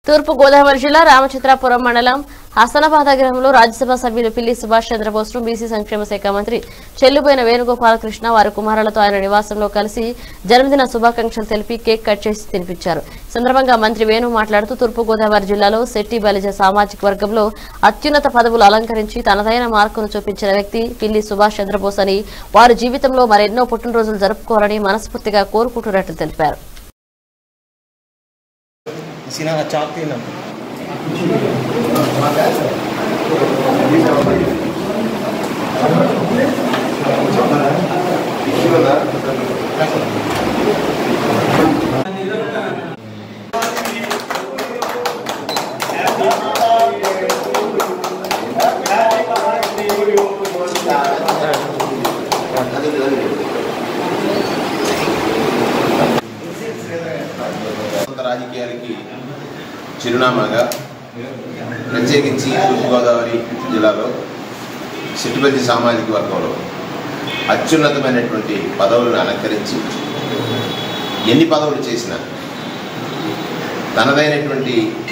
తూర్పు గోదావరి జిల్లా రామచంద్రాపురం మండలం హసనాబాద్ గ్రామంలో రాజ్యసభ సభ్యులు పిల్లి సుభాష్ చంద్రబోస్ను బీసీ సంక్షేమ శాఖ మంత్రి చెల్లుబోయిన వేణుగోపాలకృష్ణ వారి కుమారులతో ఆయన నివాసంలో కలిసి జన్మదిన శుభాకాంక్షలు తెలిపి కేక్ కట్ చేసి తినిపించారు. సందర్భంగా మంత్రి వేణు మాట్లాడుతూ తూర్పు గోదావరి జిల్లాలో శెట్టి బలిజ సామాజిక వర్గంలో అత్యున్నత పదవులు అలంకరించి తనదైన మార్కును చూపించిన వ్యక్తి పిల్లి సుభాష్ చంద్రబోస్ అని, వారి జీవితంలో మరెన్నో పుట్టినరోజులు జరుపుకోవాలని మనస్ఫూర్తిగా కోరుకుంటున్నట్లు తెలిపారు. రాజకీయాలకి చిరునామాగా ప్రత్యేకించి తూర్పుగోదావరి జిల్లాలో సిట్టుబల్లి సామాజిక వర్గంలో అత్యున్నతమైనటువంటి పదవులను అలంకరించి ఎన్ని పదవులు చేసినా తనదైనటువంటి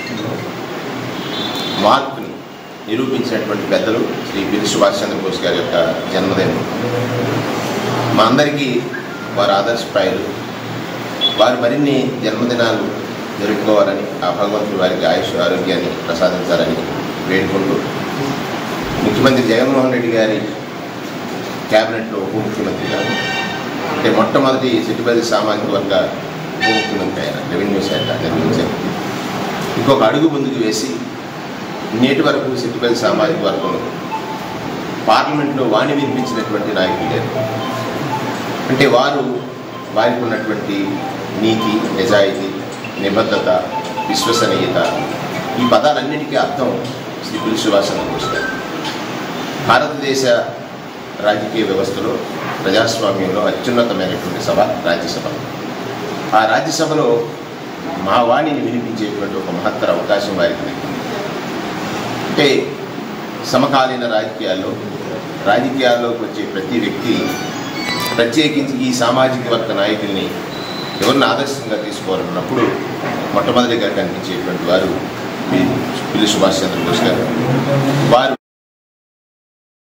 మార్పుని నిరూపించినటువంటి పెద్దలు శ్రీ పిల్లి సుభాష్ చంద్రబోస్ గారి యొక్క జన్మదినం. మా అందరికీ వారి ఆదర్శప్రాయులు. వారు మరిన్ని జన్మదినాలు జరుపుకోవాలని, ఆ భగవంతుడు వారికి ఆయుష్ ఆరోగ్యాన్ని ప్రసాదించాలని వేడుకుంటూ, ముఖ్యమంత్రి జగన్మోహన్ రెడ్డి గారి క్యాబినెట్లో ఉప ముఖ్యమంత్రిగా, అంటే మొట్టమొదటి సిట్టుబల్లి సామాజిక వర్గ ఉప ముఖ్యమంత్రి అయిన రెవెన్యూ శాఖ నిర్వహించారు. ఇంకొక అడుగు ముందుకు వేసి నేటి వరకు సిట్టుబల్లి సామాజిక వర్గంలో పార్లమెంట్లో వాణి వినిపించినటువంటి నాయకులు లేరు. అంటే వారికి ఉన్నటువంటి నీతి, నిజాయితీ, నిబద్ధత, విశ్వసనీయత, ఈ పదాలన్నిటికీ అర్థం శ్రీ పిల్లి సుభాష్ చంద్రబోస్ గారు. భారతదేశ రాజకీయ వ్యవస్థలో, ప్రజాస్వామ్యంలో అత్యున్నతమైనటువంటి సభ రాజ్యసభ. ఆ రాజ్యసభలో మా వాణిని వినిపించేటువంటి ఒక మహత్తర అవకాశం వారికి దక్కింది. అంటే సమకాలీన రాజకీయాల్లోకి వచ్చే ప్రతి వ్యక్తి, ప్రత్యేకించి ఈ సామాజిక వర్గ నాయకుల్ని ఎవరిని ఆదర్శంగా తీసుకోవాలన్నప్పుడు మొట్టమొదటిగా కనిపించేటువంటి వారు పిల్లి సుభాష్ చంద్రబోస్ గారు. వారు